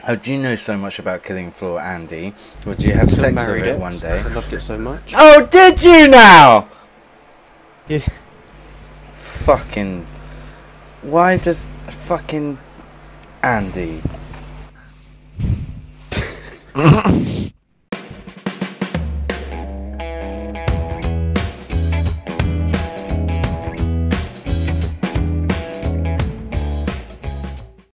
How do you know so much about killing Floor, Andy? Would you have sex with it one day? I loved it so much. Oh, did you now? Yeah. Fucking... Why does fucking Andy...